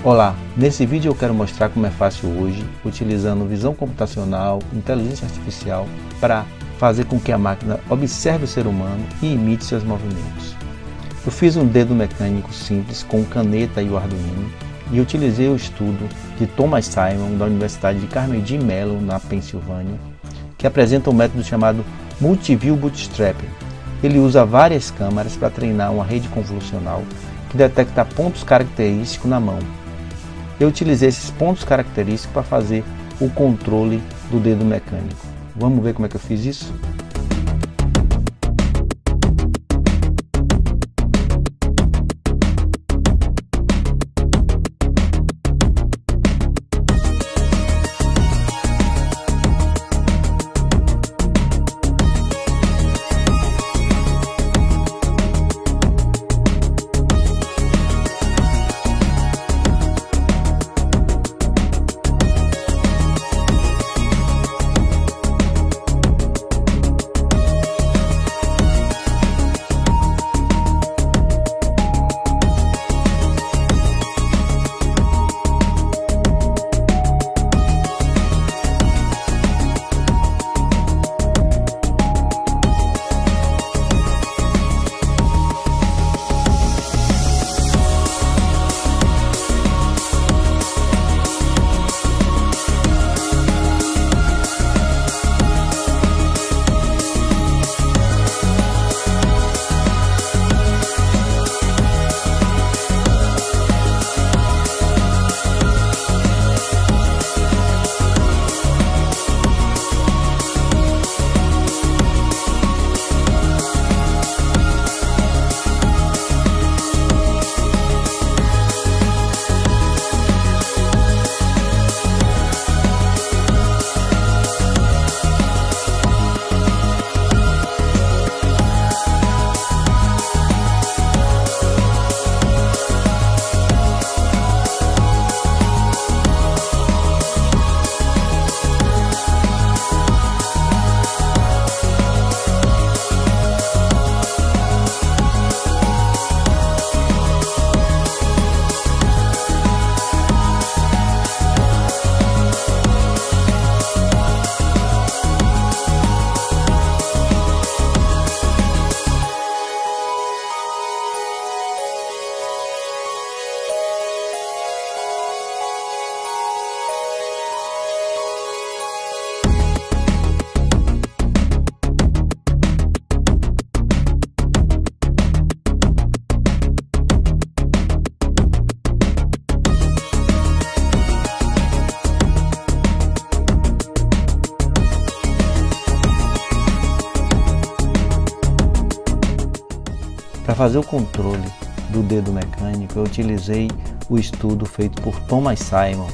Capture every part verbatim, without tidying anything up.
Olá, nesse vídeo eu quero mostrar como é fácil hoje, utilizando visão computacional, inteligência artificial, para fazer com que a máquina observe o ser humano e imite seus movimentos. Eu fiz um dedo mecânico simples com caneta e o Arduino e utilizei o estudo de Thomas Simon da Universidade de Carnegie Mellon, na Pensilvânia, que apresenta um método chamado Multi-View Bootstrapping. Ele usa várias câmeras para treinar uma rede convolucional que detecta pontos característicos na mão. Eu utilizei esses pontos característicos para fazer o controle do dedo mecânico. Vamos ver como é que eu fiz isso? Para fazer o controle do dedo mecânico, eu utilizei o estudo feito por Thomas Simon.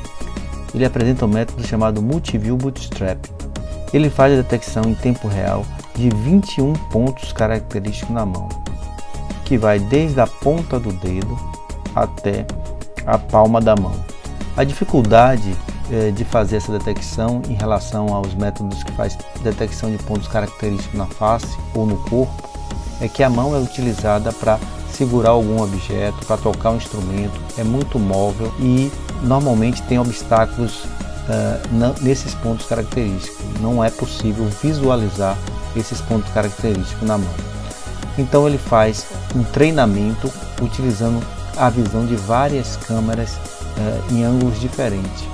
Ele apresenta um método chamado Multi-View Bootstrapping. Ele faz a detecção em tempo real de vinte e um pontos característicos na mão, que vai desde a ponta do dedo até a palma da mão. A dificuldade é, de fazer essa detecção em relação aos métodos que faz detecção de pontos característicos na face ou no corpo é que a mão é utilizada para segurar algum objeto, para tocar um instrumento, é muito móvel e normalmente tem obstáculos uh, nesses pontos característicos. Não é possível visualizar esses pontos característicos na mão. Então ele faz um treinamento utilizando a visão de várias câmeras uh, em ângulos diferentes.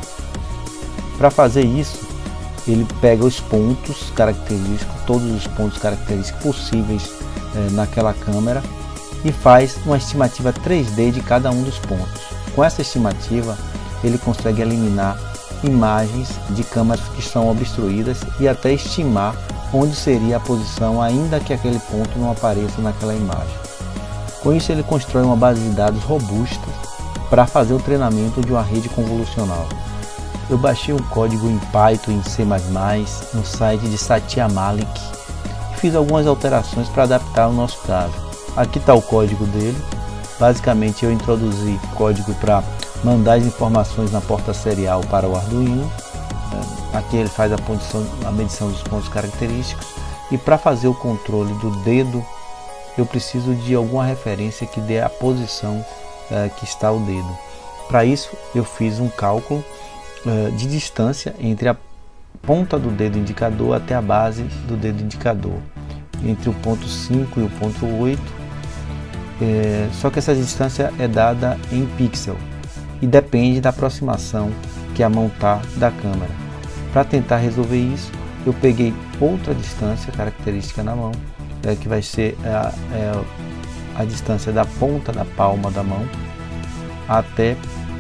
Para fazer isso, ele pega os pontos característicos, todos os pontos característicos possíveis naquela câmera e faz uma estimativa três D de cada um dos pontos. Com essa estimativa, ele consegue eliminar imagens de câmeras que estão obstruídas e até estimar onde seria a posição, ainda que aquele ponto não apareça naquela imagem. Com isso, ele constrói uma base de dados robusta para fazer o treinamento de uma rede convolucional. Eu baixei um código em Python e em C mais mais no site de Satya Malik. Fiz algumas alterações para adaptar ao nosso caso. Aqui está o código dele. Basicamente eu introduzi código para mandar as informações na porta serial para o Arduino. Aqui ele faz a, posição, a medição dos pontos característicos. E para fazer o controle do dedo, eu preciso de alguma referência que dê a posição uh, que está o dedo. Para isso eu fiz um cálculo uh, de distância entre a ponta do dedo indicador até a base do dedo indicador, entre o ponto cinco e o ponto oito, é, só que essa distância é dada em pixel e depende da aproximação que a mão está da câmera. Para tentar resolver isso, eu peguei outra distância característica na mão, é, que vai ser a, é, a distância da ponta da palma da mão até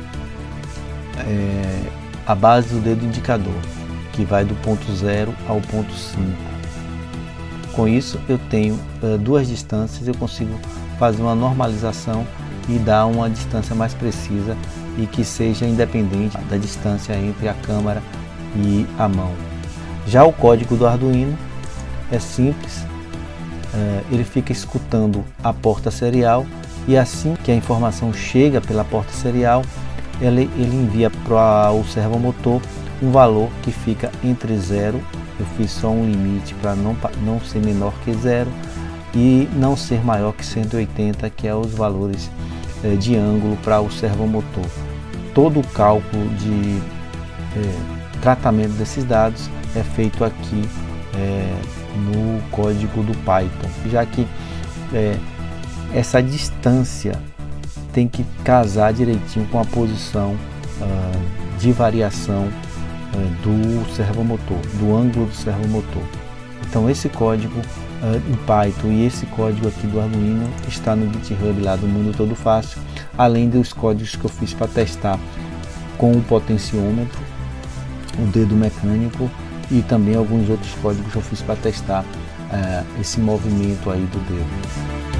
é, a base do dedo indicador, que vai do ponto zero ao ponto cinco. Com isso eu tenho uh, duas distâncias, eu consigo fazer uma normalização e dar uma distância mais precisa e que seja independente da distância entre a câmera e a mão. Já o código do Arduino é simples, uh, ele fica escutando a porta serial e assim que a informação chega pela porta serial, ele, ele envia para o servomotor um valor que fica entre zero, eu fiz só um limite para não, não ser menor que zero e não ser maior que cento e oitenta, que é os valores eh, de ângulo para o servomotor. Todo o cálculo de eh, tratamento desses dados é feito aqui eh, no código do Python, já que eh, essa distância tem que casar direitinho com a posição uh, de variação do servomotor, do ângulo do servomotor. Então esse código uh, em Python e esse código aqui do Arduino está no GitHub lá do Mundo Todo Fácil, além dos códigos que eu fiz para testar com o potenciômetro, o dedo mecânico e também alguns outros códigos que eu fiz para testar uh, esse movimento aí do dedo.